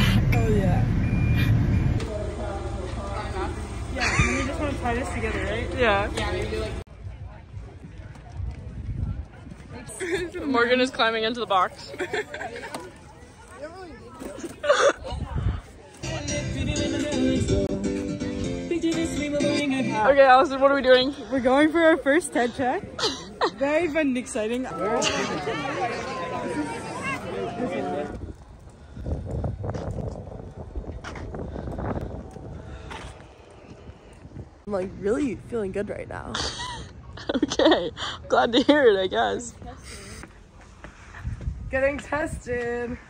Oh yeah. Yeah, and we just want to try this together, right? Yeah. Yeah, maybe do like. Morgan is climbing into the box. Okay, Allison, what are we doing? We're going for our first TED check. Very fun and exciting. I'm like really feeling good right now. Okay, glad to hear it, I guess. Getting tested.